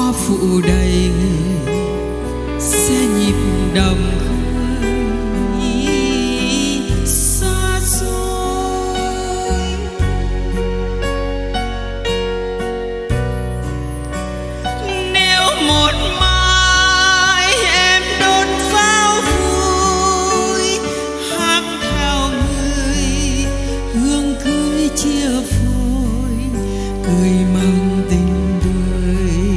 hoa phụ đầy xe nhịp đầm khơi xa xôi. Nếu một mai em đốt pháo vui hát theo người hương cưới chia phôi cười mang tình đời.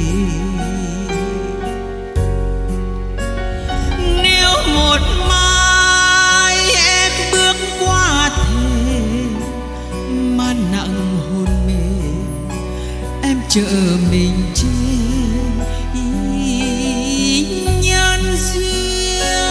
Nếu một mai em bước qua thềm mà nặng hôn mê em chờ mình trên nhân duyên.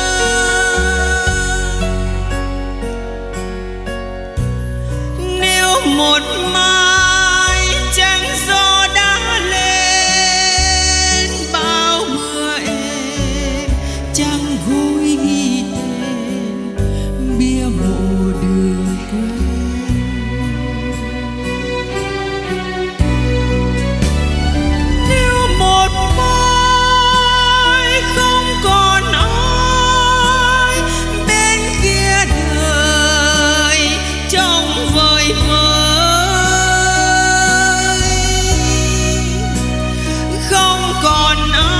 Nếu một mai trăng gió đã lên bao mưa êm trăng gối ghi tên bia mộ đường quê. Nếu một mai không còn ai bên kia đời trông vời vợi, không còn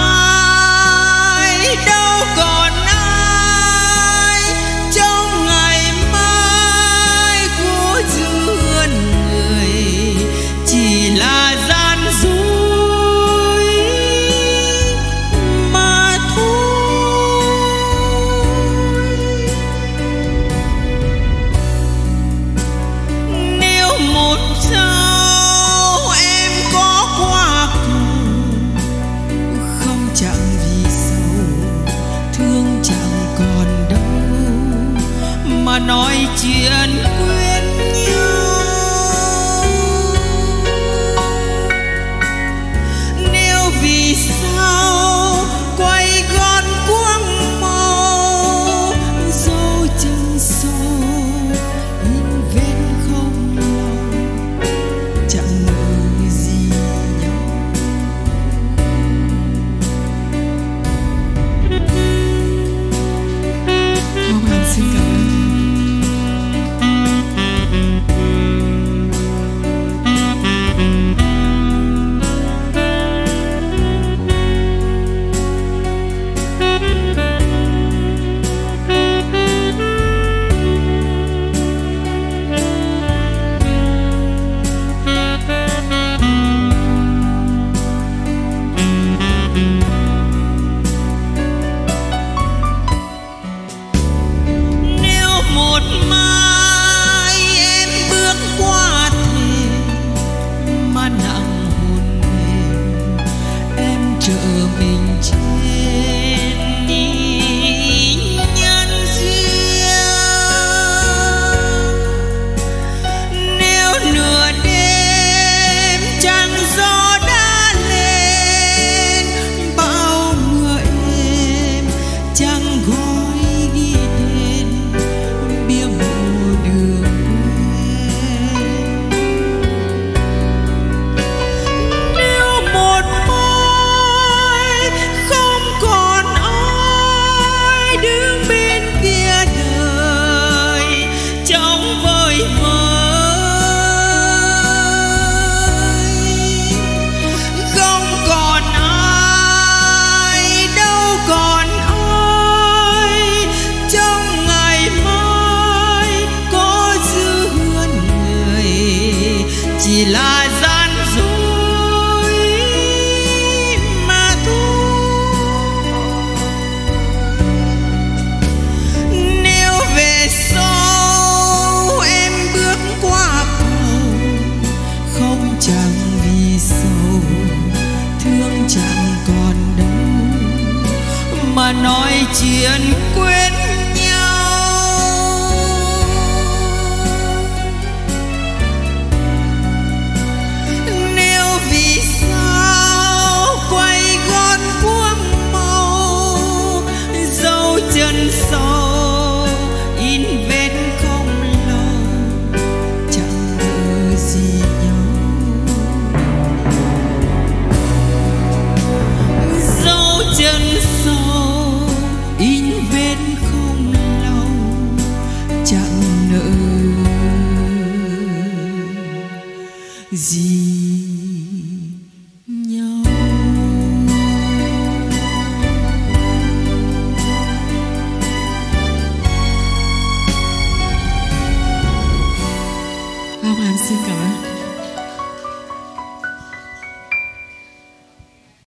ai đâu còn ai trong ngày mai của duyên người chỉ là gian dối mà thôi. Nếu một sao em có qua cầu không chẳng vì sầu thương chẳng còn đâu mà nói chuyện quên nhau. Nếu vì sao quay gót quăng màu dấu chân sâu in vết không lòng chẳng ngờ gì nhau. Hoa Hoàng xin cảm ơn. Nếu một mai em bước qua thềm mà nặng hôn mềm em chờ mình trên nhân duyên. Nếu nửa đêm trăng gió đã lên bao mưa êm trăng gói ghi tên bia mộ đường quê. Nếu một mai không còn ai đứng bên kia đời trông vời vợi, không còn ai đâu còn ai trong ngày mai có duyên người chỉ là gian dối mà thôi. Nếu về sau em bước qua cầu không chẳng vì sầu thương chẳng còn đâu mà nói chuyện quên nhau. Nếu vì sao quay gót quăng màu dấu chân sâu in vết không lâu chẳng ngờ gì nhau. chẳng nợ gì.